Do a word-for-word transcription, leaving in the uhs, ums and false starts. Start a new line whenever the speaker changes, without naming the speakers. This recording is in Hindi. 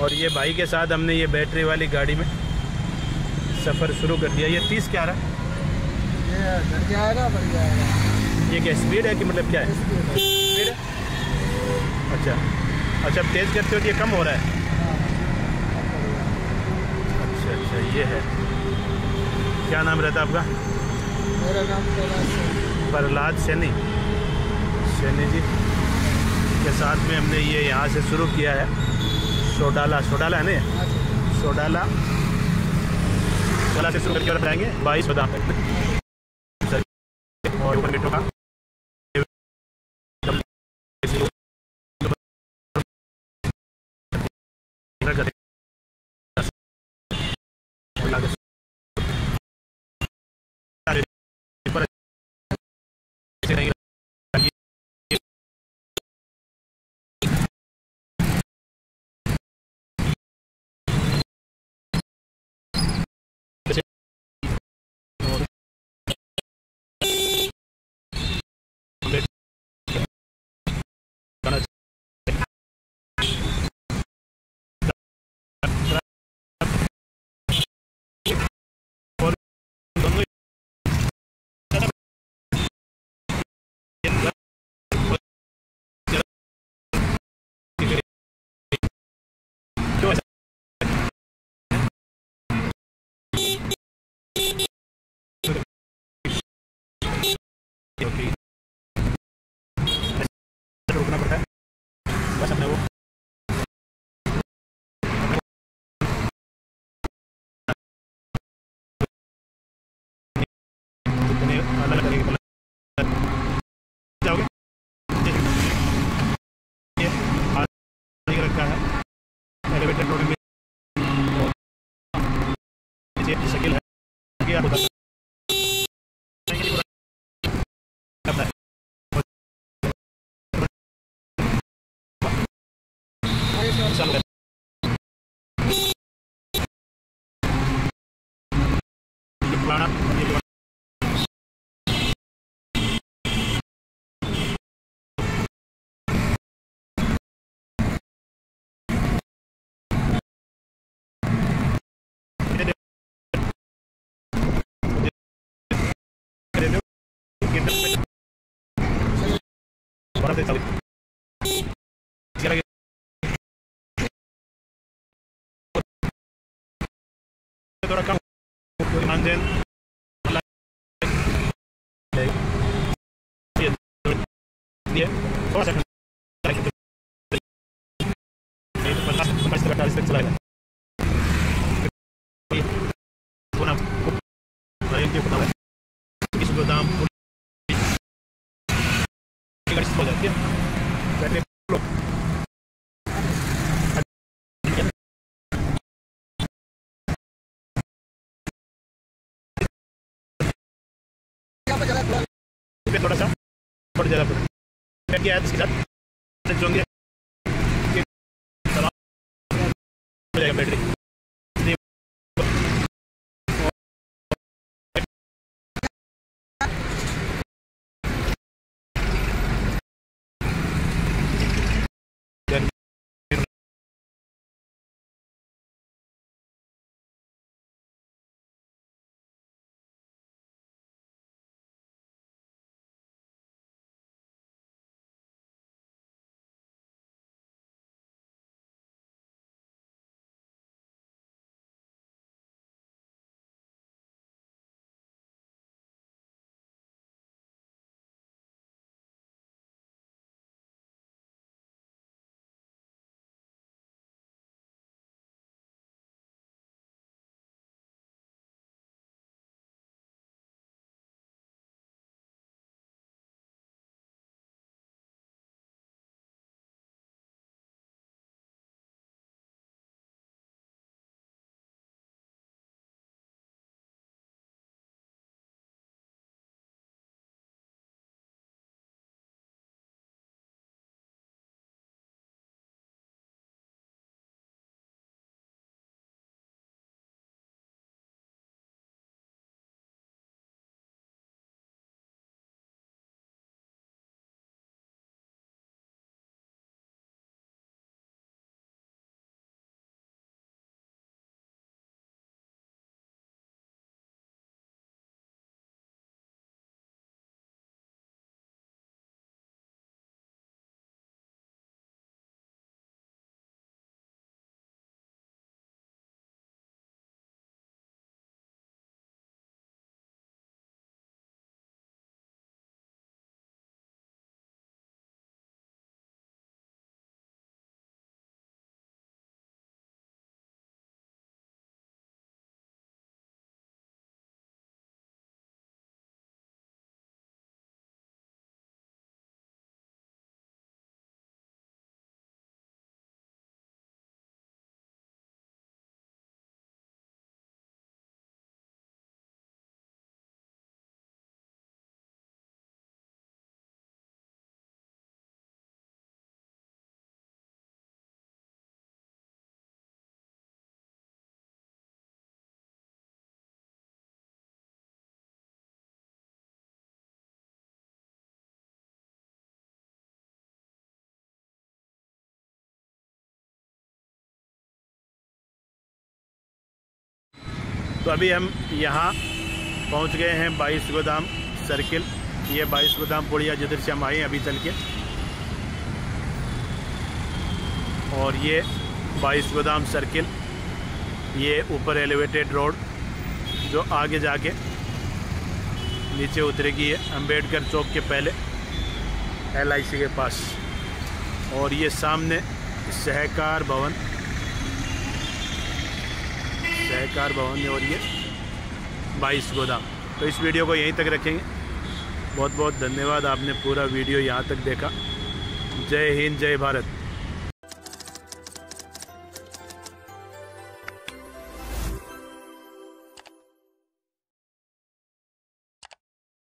और ये भाई के साथ हमने ये बैटरी वाली गाड़ी में सफ़र शुरू कर दिया। ये तीस क्या रहा है?
ये घर के आएगा बढ़ जाएगा।
ये क्या स्पीड है कि मतलब क्या है? स्पीड है। अच्छा अच्छा, तेज़ करते हो तो ये कम हो रहा है। अच्छा अच्छा, ये है। क्या नाम रहता है आपका?
मेरा नाम
प्रहलाद सैनी। सैनी जी के साथ में हमने ये यहाँ से शुरू किया है। सोडाला सोडाला है ना, सोडाला सोडाला से शुरू करके और बताएंगे बाईस बादाम और ऊपर मिट्टों का रोकना पड़ता है बस अपने वो अलग अलग जाओगे। ये आगे रखा है एलिवेटर रोड में ये शकील है कि आप बता थोड़ा कम थोड़ा सा पचास पैंतालीस तक चलाएगा। इस गोदाम हो जाती है। थोड़ा सा बढ़ जाएगा इसके साथ जो बैटरी तो अभी हम यहाँ पहुँच गए हैं बाईस गोदाम सर्किल। ये बाईस गोदाम पुड़िया जिधर से हम आए अभी चल के, और ये बाईस गोदाम सर्किल, ये ऊपर एलिवेटेड रोड जो आगे जाके नीचे उतरेगी है अंबेडकर चौक के पहले एल आई सी के पास। और ये सामने सहकार भवन, सहकार भवन है, और ये बाईस गोदाम। तो इस वीडियो को यहीं तक रखेंगे। बहुत बहुत धन्यवाद, आपने पूरा वीडियो यहाँ तक देखा। जय हिंद, जय भारत।